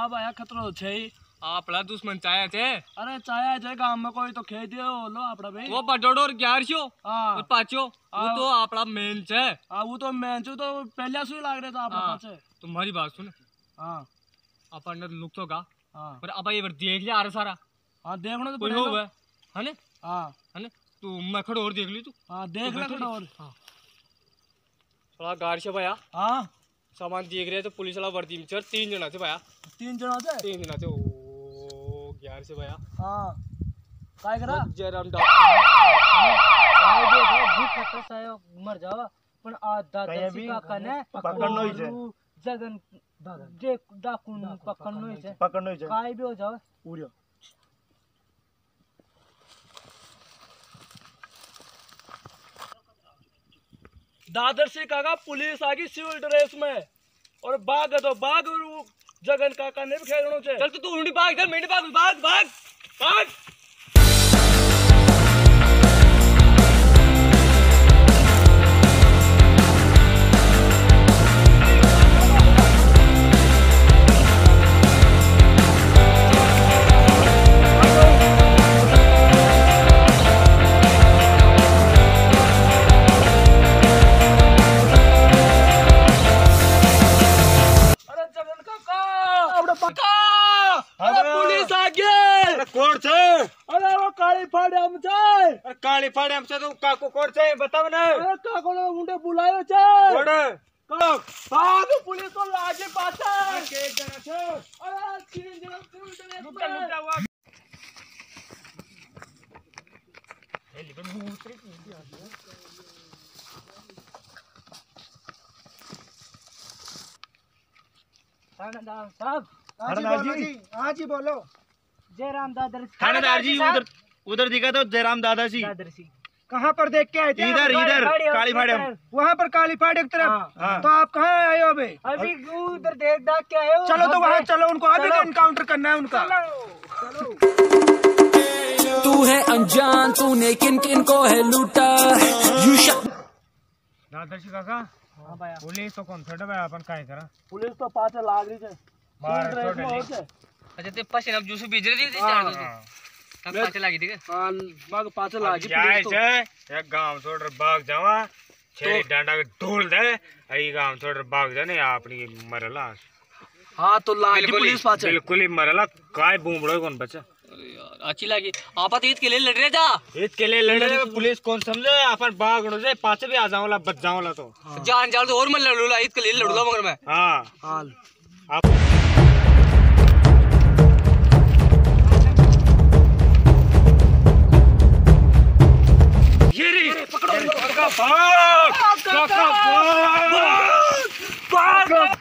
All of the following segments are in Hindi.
साहब आया खतरो छे आपला दुश्मन चाया छे। अरे चाया छे गांव में कोई तो खेद दियो लो आपड़ा भाई वो बडोडो और 1100 हां और 500 वो तो आपला मेन छे। हां वो तो मेन छे तो पहले से ही लाग रहा था आपड़ा पाछे। तुम्हारी बात सुन। हां अपन ने लुक तो का हां पर अब ये देख लिया अरे सारा। हां देखना तो कोई पड़ेगा होवे है ने। हां है ने तू मैं खड़ो और देख ली तू। हां देख ले खड़ो और हां थोड़ा गाड़ी से भैया। हां सामान देख रहे तो पुलिस वाला वर्दी में चल 3 जना से भैया। 3 जना से 3 जना से ओ 11 से भैया। हां काय करा जयराम काय दे भूख खतरा सायो मर जावा पण आ दादाजी काका ने पकड़नो ही छे जगन जे डाकून पकड़नो ही छे काय भी हो जावे उड़ियो दादर से काका पुलिस आ गई सिविल ड्रेस में और बाग है तो बाग और वो जगन काका ने भी खेलनो छे। चल तू उंडी भाग इधर मेरे भाग भाग भाग भाग। पुलिस आ गई। अरे कोण छे अरे वो काली फाड़ियाम छे। अरे काली फाड़ियाम छे तो काको कोण छे बताव ने। अरे काको ने मुंडे बुलायो छे कोण भाग पुलिस तो लागे पाछे के जना छे। अरे 3 जना सिविल लुका लुका हुआ ए लिबे मुंत्री की आ गया। थानेदार साहब थानेदार जी हां जी बोलो जयराम दादर थानेदार जी उधर दिखा तो जयराम दादाजी दादरसी कहां पर देख के आए थे इधर इधर काली फाड़ियाम वहां पर काली फाड़े की तरफ तो आप कहां आए हो अभी उधर देख दाख के आए हो। चलो तो वहां चलो उनको अभी एनकाउंटर करना है उनका। चलो तू है अनजान तूने किन किन को है लूटा दादाजी काका हां भाई पुलिस तो कौन छोड़ भाई अपन काय करा पुलिस तो पाछे लाग रही छे मार ड्रेस में हो छे। अच्छा ते पसीना अब जूस बीज रही थी चार दो तब पाछे लागी थी हां बाग पाछे लागी जाए पुलिस तो छे एक गांव छोड़ भाग जावा छेड़ी डांडा के ढोल दे आई गांव छोड़ भाग जाने अपनी मरला। हां तो लागी पुलिस पाछे बिल्कुल ही मरला काय बूमड़ो कौन बचा। अरे यार अच्छी लगी आपा ईद के लिए लड़ रहे था। ईद के लिए लड़ रहे पुलिस कौन समझे अपन भाग से पाछे भी आ जाऊंगा बच जाऊंगा तो जान जान तो और मैं लड़ूला ईद के लिए लड़ूला मगर मैं। हाँ हाल ये पकड़ो काका भाग काका भाग भाग।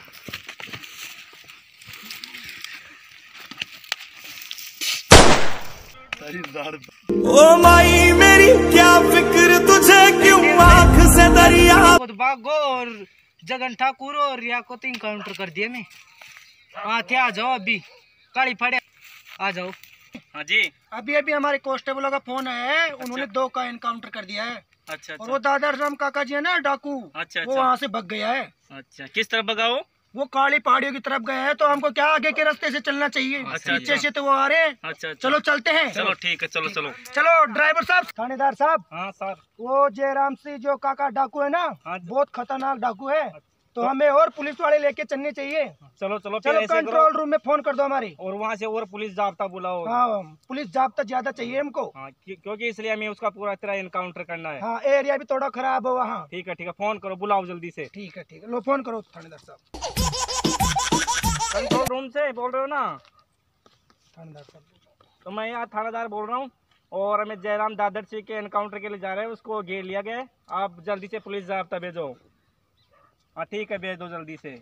ओ माई मेरी क्या फिक्र तुझे क्यों आँख से दरिया खुद भागो और जगन ठाकुर और रिया को तो इनकाउंटर कर दिया मैं। हाँ थे आ जाओ अभी काली फाड़े आ जाओ। हाँ जी अभी अभी हमारे कांस्टेबलों का फोन आया है उन्होंने 2 का एनकाउंटर कर दिया है। अच्छा और वो दादर राम काका जी है ना डाकू अच्छा वो वहाँ से भग गया है। अच्छा किस तरफ भगा वो काली पहाड़ियों की तरफ गया है तो हमको क्या आगे के रास्ते से चलना चाहिए। अच्छा, पीछे से तो वो आ रहे हैं। अच्छा चलो चलते हैं। चलो ठीक है चलो चलो चलो ड्राइवर साहब थानेदार साहब। हाँ सर वो जयराम सिंह जो काका डाकू है ना बहुत खतरनाक डाकू है तो हमें और पुलिस वाले लेके चलने चाहिए। चलो चलो चलो कंट्रोल रूम में फोन कर दो हमारी और वहाँ से और पुलिस जाब्ता बुलाओ। हाँ पुलिस जाब्ता ज्यादा चाहिए हमको। हाँ क्योंकि इसलिए हमें उसका पूरा तरह इनकाउंटर करना है। हाँ एरिया भी थोड़ा खराब है वहाँ। ठीक है फोन करो बुलाओ जल्दी से। ठीक है लो फोन करो थानेदार साहब। कंट्रोल रूम से बोल रहे हो ना थानेदार साहब तो मैं यहाँ थानेदार बोल रहा हूँ और हमें जयराम दादर सिंह के एनकाउंटर के लिए जा रहे हैं उसको घेर लिया गया है। आप जल्दी से पुलिस जाब्ता भेजो। हाँ ठीक है भेज दो जल्दी से।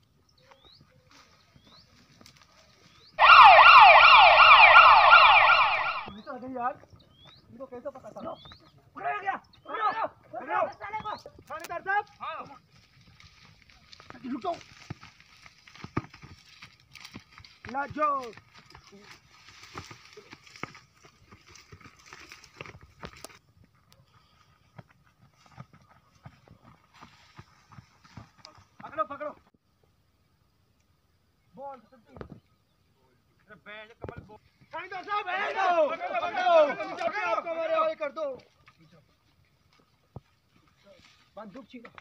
यार इनको कैसे पता चला पकड़ा गया थानेदार साहब। हाँ रुको लाजो पकड़ो पकड़ो बोल कर दो बंदूक छीनो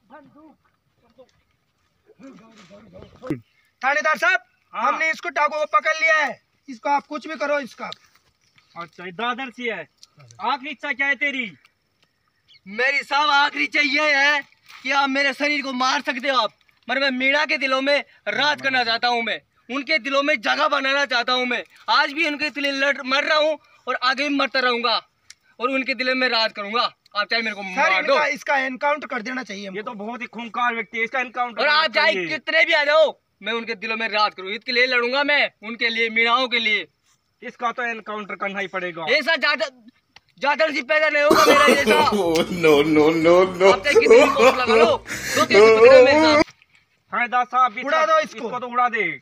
थानेदार साहब हमने इसको डाकू को पकड़ लिया है। इसको आप कुछ भी करो इसका। अच्छा दादर सी है। आखिरी इच्छा क्या है तेरी? मेरी साहब आखिरी इच्छा ये है कि आप मेरे शरीर को मार सकते हो आप, मगर मैं मीणा के दिलों में राज करना चाहता हूँ। मैं उनके दिलों में जगह बनाना चाहता हूँ। मैं आज भी उनके दिल मर रहा हूँ और आगे भी मरता रहूंगा और उनके दिलों में राज करूंगा। आप चाहे मेरे को मार दो। इसका एनकाउंटर कर देना चाहिए। ये तो बहुत ही खूंखार व्यक्ति है, इसका एनकाउंटर। और आप चाहे कितने भी आ जाओ, मैं उनके दिलों में राज करूँ। इसके लिए लड़ूंगा मैं, उनके लिए, मीणाओं के लिए। इसका तो एनकाउंटर करना ही पड़ेगा। ऐसा जादर सी पैदा नहीं होगा मेरा जैसा। No no no no. आप चाहे कितनी कोशिश लगा लो, तो कैसे पकड़े मेरे साथ। थानेदार साहब उड़ा दो इसको तो उड़ा दे।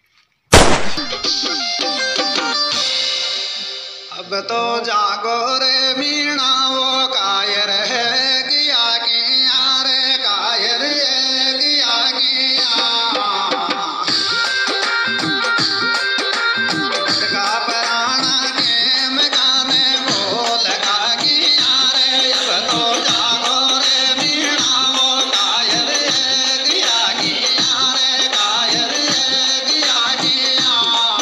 अब तो जागो रे मीणा वो कायर है गिया गिया रे कायर है गिया गिया का पराना के मगाने बोल का गिया रे। अब तो जागो रे मीणा वो कायर है गिया गिया रे कायर है गिया गिया।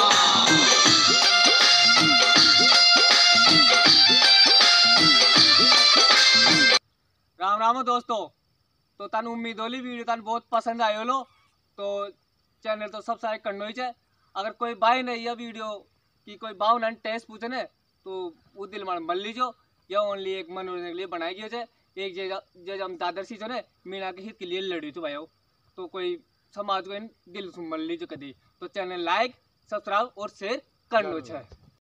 राम राम दोस्तों। तो तन उम्मीद होली वीडियो तन बहुत पसंद आयो लो, तो चैनल तो सब्सक्राइब करना ही है। अगर कोई भाई ने यह वीडियो की कोई भाव न टेस्ट पूछे ने तो वो दिल में मल लीजो। या ओनली एक मनोरंजन के लिए बनाई गई है। एक जे हम दादरसी जो ने मीणा के हित के लिए लड़ी तो भाई तो कोई समाज को दिल से मल लीजो कभी। तो चैनल लाइक सब्सक्राइब और शेयर करना है।